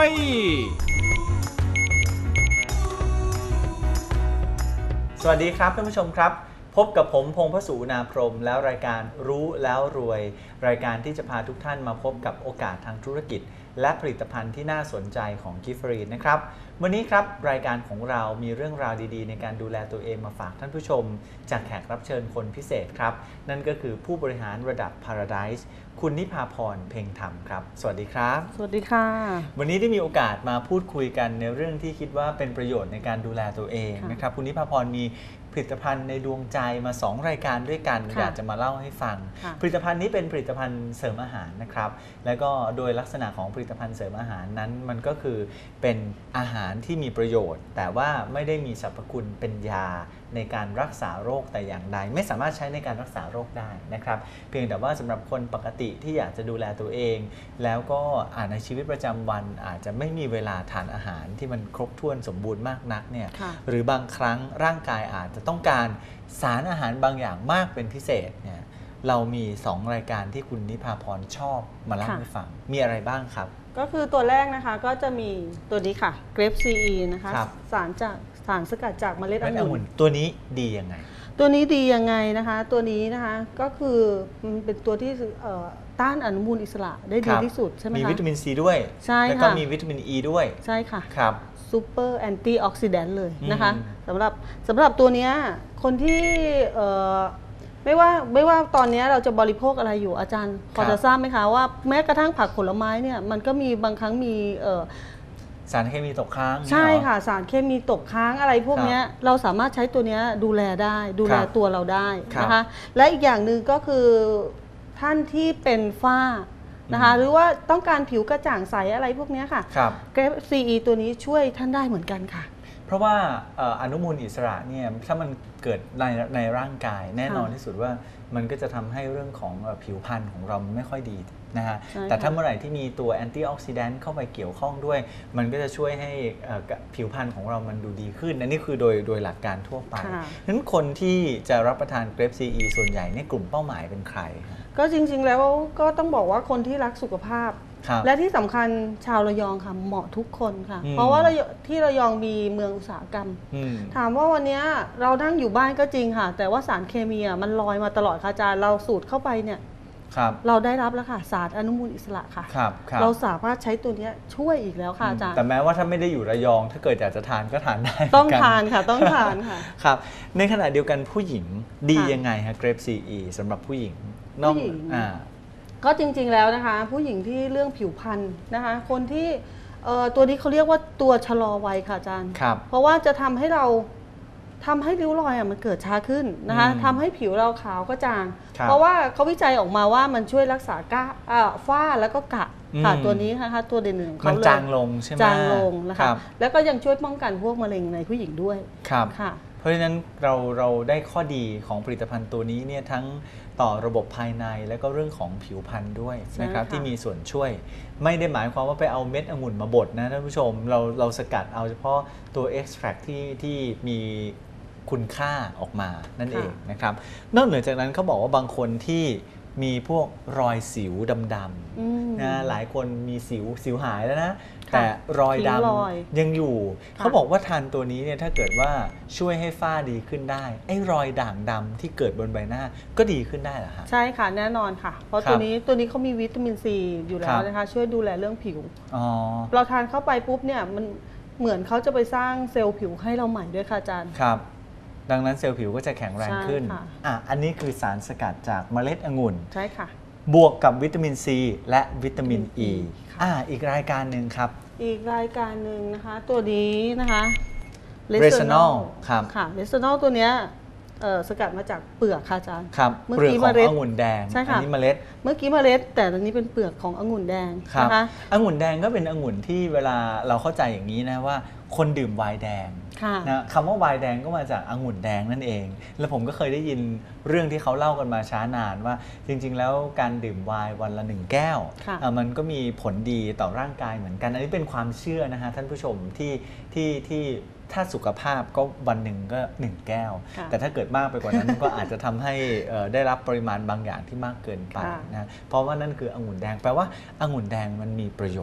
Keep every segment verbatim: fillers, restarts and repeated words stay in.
ยสวัสดีครับท่านผู้ชมครับพบกับผมพงษ์พสูนาพรหมแล้วรายการรู้แล้วรวยรายการที่จะพาทุกท่านมาพบกับโอกาสทางธุรกิจและผลิตภัณฑ์ที่น่าสนใจของกิฟฟรีนนะครับวันนี้ครับรายการของเรามีเรื่องราวดีๆในการดูแลตัวเองมาฝากท่านผู้ชมจากแขกรับเชิญคนพิเศษครับนั่นก็คือผู้บริหารระดับ Paradise คุณนิพาพรเพ็งธรรมครับสวัสดีครับสวัสดีค่ะวันนี้ได้มีโอกาสมาพูดคุยกันในเรื่องที่คิดว่าเป็นประโยชน์ในการดูแลตัวเองนะครับคุณนิพาพรมีผลิตภัณฑ์ในดวงใจมาสองรายการด้วยกันอยากจะมาเล่าให้ฟังผลิตภัณฑ์นี้เป็นผลิตภัณฑ์เสริมอาหารนะครับแล้วก็โดยลักษณะของผลิตภัณฑ์เสริมอาหารนั้นมันก็คือเป็นอาหารที่มีประโยชน์แต่ว่าไม่ได้มีสรรพคุณเป็นยาในการรักษาโรคแต่อย่างใดไม่สามารถใช้ในการรักษาโรคได้นะครับเพียงแต่ว่าสำหรับคนปกติที่อยากจะดูแลตัวเองแล้วก็อาจในชีวิตประจำวันอาจจะไม่มีเวลาทานอาหารที่มันครบถ้วนสมบูรณ์มากนักเนี่ยหรือบางครั้งร่างกายอาจจะต้องการสารอาหารบางอย่างมากเป็นพิเศษเนี่ยเรามีสองรายการที่คุณนิพาพรชอบมาเล่าให้ฟังมีอะไรบ้างครับก็คือตัวแรกนะคะก็จะมีตัวนี้ค่ะ Grape ซี อี นะคะสารจากสารสกัดจากเมล็ดองุ่นตัวนี้ดียังไงตัวนี้ดียังไงนะคะตัวนี้นะคะก็คือมันเป็นตัวที่ต้านอนุมูลอิสระได้ดีที่สุดใช่ไหมคะมีวิตามินซีด้วยใช่ค่ะแล้วก็มีวิตามินอีด้วยใช่ค่ะครับซูเปอร์แอนตี้ออกซิแดนต์เลยนะคะสำหรับสำหรับตัวนี้คนที่ไม่ว่าไม่ว่าตอนนี้เราจะบริโภคอะไรอยู่อาจารย์พอจะทราบไหมคะว่าแม้กระทั่งผักผลไม้เนี่ยมันก็มีบางครั้งมีสารเคมีตกค้างใช่ค่ะสารเคมีตกค้างอะไรพวกนี้เราสามารถใช้ตัวนี้ดูแลได้ดูแลตัวเราได้นะคะและอีกอย่างหนึ่งก็คือท่านที่เป็นฝ้านะคะหรือว่าต้องการผิวกระจ่างใสอะไรพวกนี้ค่ะเกรป ซี อี ตัวนี้ช่วยท่านได้เหมือนกันค่ะเพราะว่าอนุมูลอิสระเนี่ยถ้ามันเกิดในในร่างกายแน่นอนที่สุดว่ามันก็จะทำให้เรื่องของผิวพรรณของเราไม่ค่อยดีนะฮะแต่ถ้าเมื่อไหร่ที่มีตัวแอนตี้ออกซิแดนต์เข้าไปเกี่ยวข้องด้วยมันก็จะช่วยให้ผิวพรรณของเรามันดูดีขึ้นอันนี้คือโดยโดยหลักการทั่วไปนั้นคนที่จะรับประทานเกรป ซี อี ส่วนใหญ่เนี่ยกลุ่มเป้าหมายเป็นใครก็จริงๆแล้วก็ต้องบอกว่าคนที่รักสุขภาพและที่สำคัญชาวระยองค่ะเหมาะทุกคนค่ะเพราะว่าที่ระยองมีเมืองอุตสาหกรรมถามว่าวันนี้เรานั่งอยู่บ้านก็จริงค่ะแต่ว่าสารเคมีมันลอยมาตลอดค่ะอาจารย์เราสูดเข้าไปเนี่ยเราได้รับแล้วค่ะสารอนุมูลอิสระค่ะเราสามารถใช้ตัวนี้ช่วยอีกแล้วค่ะอาจารย์แต่แม้ว่าถ้าไม่ได้อยู่ระยองถ้าเกิดอยากจะทานก็ทานได้ต้องทานค่ะต้องทานค่ะครับในขณะเดียวกันผู้หญิงดียังไงฮะเกรป ซี อี สำหรับผู้หญิงผู้หญิงก็จริงๆแล้วนะคะผู้หญิงที่เรื่องผิวพรรณนะคะคนที่ตัวนี้เขาเรียกว่าตัวชะลอวัยค่ะอาจารย์เพราะว่าจะทำให้เราทำให้ริ้วรอยมันเกิดช้าขึ้นนะคะทำให้ผิวเราขาวก็จางเพราะว่าเขาวิจัยออกมาว่ามันช่วยรักษาก้าฝ้าแล้วก็กระค่ะตัวนี้นะคะตัวเด่นหนึ่งเขาเลยจางลงใช่ไหมจางลงนะคะแล้วก็ยังช่วยป้องกันพวกมะเร็งในผู้หญิงด้วยครับค่ะเพราะฉะนั้นเราเราได้ข้อดีของผลิตภัณฑ์ตัวนี้เนี่ยทั้งต่อระบบภายในและก็เรื่องของผิวพรรณด้วยนะครับที่มีส่วนช่วยไม่ได้หมายความว่าไปเอาเม็ดองุ่นมาบดนะท่านผู้ชมเราเราสกัดเอาเฉพาะตัว extract ที่ที่มีคุณค่าออกมานั่นเองนะครับนอกเหนือจากนั้นเขาบอกว่าบางคนที่มีพวกรอยสิวดำๆนะหลายคนมีสิวสิวหายแล้วนะแต่รอยดำยังอยู่เขาบอกว่าทานตัวนี้เนี่ยถ้าเกิดว่าช่วยให้ฝ้าดีขึ้นได้ไอ้รอยด่างดำที่เกิดบนใบหน้าก็ดีขึ้นได้เหรอคะใช่ค่ะแน่นอนค่ะเพราะตัวนี้ตัวนี้เขามีวิตามินซีอยู่แล้วนะคะช่วยดูแลเรื่องผิวเราทานเข้าไปปุ๊บเนี่ยมันเหมือนเขาจะไปสร้างเซลล์ผิวให้เราใหม่ด้วยค่ะอาจารย์ครับดังนั้นเซลล์ผิวก็จะแข็งแรงขึ้นอ่ะอันนี้คือสารสกัดจากเมล็ดองุ่นใช่ค่ะบวกกับวิตามินซีและวิตามินอีอ่าอีกรายการหนึ่งครับอีกรายการหนึ่งนะคะตัวนี้นะคะเรซานอลครับค่ะเรซานอลตัวเนี้ยสกัดมาจากเปลือกค่ะอาจารย์ครับเปลือกขององุ่นแดงใช่ค่ะอันนี้เมล็ดเมื่อกี้เมล็ดแต่อันนี้เป็นเปลือกขององุ่นแดงนะคะองุ่นแดงก็เป็นองุ่นที่เวลาเราเข้าใจอย่างนี้นะว่าคนดื่มไวน์แดงนะคำว่าไวน์แดงก็มาจากองุ่นแดงนั่นเองแล้วผมก็เคยได้ยินเรื่องที่เขาเล่ากันมาช้านานว่าจริงๆแล้วการดื่มไวน์วันละหนึ่งแก้วมันก็มีผลดีต่อร่างกายเหมือนกันอันนี้เป็นความเชื่อนะฮะท่านผู้ชมที่ที่ที่ถ้าสุขภาพก็วันหนึ่งก็หนึ่งแก้วแต่ถ้าเกิดมากไปกว่านั้น ก็อาจจะทำให้ได้รับปริมาณบางอย่างที่มากเกินไปนะเพราะว่านั่นคือองุ่นแดงแปลว่าองุ่นแดงมันมีประโยชน์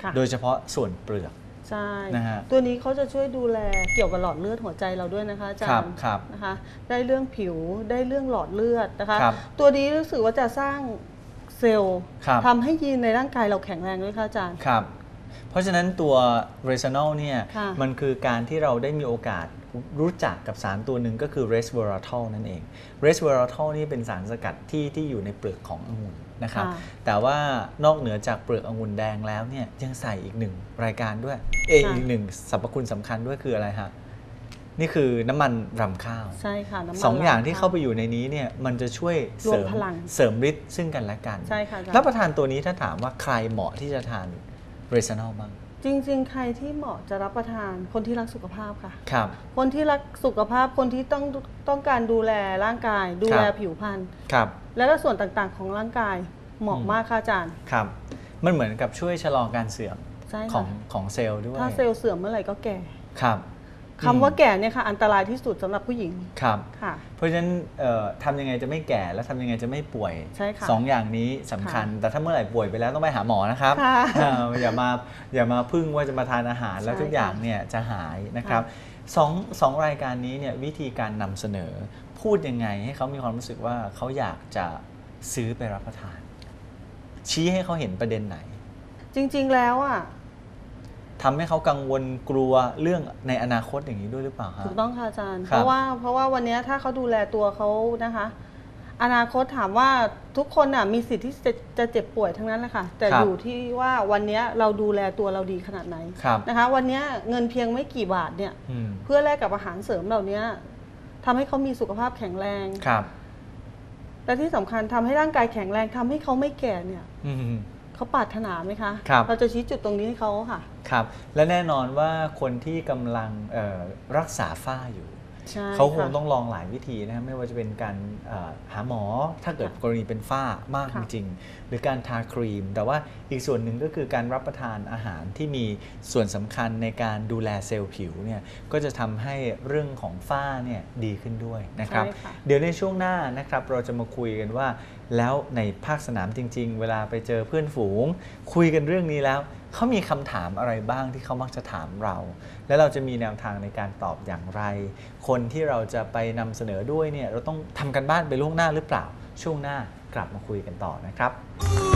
โดยเฉพาะส่วนเปลือกใช่นะฮะตัวนี้เขาจะช่วยดูแลเกี่ยวกับหลอดเลือดหัวใจเราด้วยนะคะอาจารย์นะคะได้เรื่องผิวได้เรื่องหลอดเลือดนะคะตัวนี้รู้สึกว่าจะสร้างเซลล์ทำให้ยีนในร่างกายเราแข็งแรงด้วยค่ะอาจารย์ครับเพราะฉะนั้นตัว Retinol เนี่ยมันคือการที่เราได้มีโอกาสรู้จักกับสารตัวหนึ่งก็คือ Resveratrol นั่นเอง Resveratrol นี่เป็นสารสกัดที่ที่อยู่ในเปลือกขององุ่นนะครับแต่ว่านอกเหนือจากเปลือกองุ่นแดงแล้วเนี่ยยังใส่อีกหนึ่งรายการด้วยเออีกหนึ่งสรรพคุณสำคัญด้วยคืออะไรฮะนี่คือน้ำมันรำข้าวใช่ค่ะน้ำมันสองอย่างที่เข้าไปอยู่ในนี้เนี่ยมันจะช่วยเสริมเสริมฤทธิ์ซึ่งกันและกันใช่ค่ะรับประทานตัวนี้ถ้าถามว่าใครเหมาะที่จะทาน Retinol บ้างจริงๆใครที่เหมาะจะรับประทานคนที่รักสุขภาพค่ะครับคนที่รักสุขภาพคนที่ต้องต้องการดูแลร่างกายดูแลผิวพรรณครับและก็ส่วนต่างๆของร่างกายเหมาะมากค่ะอาจารย์ครับมันเหมือนกับช่วยชะลอการเสื่อมของของเซลล์ด้วยถ้าเซลล์เสื่อมเมื่อไหร่ก็แก่ครับคำว่าแก่เนี่ยค่ะอันตรายที่สุดสำหรับผู้หญิงครับค่ะเพราะฉะนั้นทำยังไงจะไม่แก่และทำยังไงจะไม่ป่วยใช่ค่ะสองอย่างนี้สำคัญแต่ถ้าเมื่อไหร่ป่วยไปแล้วต้องไปหาหมอนะครับอย่ามาอย่ามาพึ่งว่าจะมาทานอาหารแล้วทุกอย่างเนี่ยจะหายนะครับสองสองรายการนี้เนี่ยวิธีการนำเสนอพูดยังไงให้เขามีความรู้สึกว่าเขาอยากจะซื้อไปรับประทานชี้ให้เขาเห็นประเด็นไหนจริงๆแล้วอ่ะทำให้เขากังวลกลัวเรื่องในอนาคตอย่างนี้ด้วยหรือเปล่าถูกต้องค่ะอาจารย์เพราะว่าเพราะว่าวันนี้ถ้าเขาดูแลตัวเขานะคะอนาคตถามว่าทุกคนน่ะมีสิทธิ์ที่จะจะเจ็บป่วยทั้งนั้นแหละค่ะแต่อยู่ที่ว่าวันนี้เราดูแลตัวเราดีขนาดไหนนะคะวันนี้เงินเพียงไม่กี่บาทเนี่ยเพื่อแลกกับอาหารเสริมเหล่านี้ทำให้เขามีสุขภาพแข็งแรงและที่สำคัญทำให้ร่างกายแข็งแรงทำให้เขาไม่แก่เนี่ยเขาปรารถนาไหมคะเราจะชี้จุดตรงนี้ให้เขาค่ะครับและแน่นอนว่าคนที่กำลังรักษาฝ้าอยู่เขาคงต้องลองหลายวิธีนะครับไม่ว่าจะเป็นการหาหมอถ้าเกิดกรณีเป็นฝ้ามากจริงๆหรือการทาครีมแต่ว่าอีกส่วนหนึ่งก็คือการรับประทานอาหารที่มีส่วนสำคัญในการดูแลเซลล์ผิวเนี่ยก็จะทำให้เรื่องของฝ้าเนี่ยดีขึ้นด้วยนะครับเดี๋ยวในช่วงหน้านะครับเราจะมาคุยกันว่าแล้วในภาคสนามจริงๆเวลาไปเจอเพื่อนฝูงคุยกันเรื่องนี้แล้วเขามีคำถามอะไรบ้างที่เขามักจะถามเราและเราจะมีแนวทางในการตอบอย่างไรคนที่เราจะไปนำเสนอด้วยเนี่ยเราต้องทำกันบ้านไปล่วงหน้าหรือเปล่าช่วงหน้ากลับมาคุยกันต่อนะครับ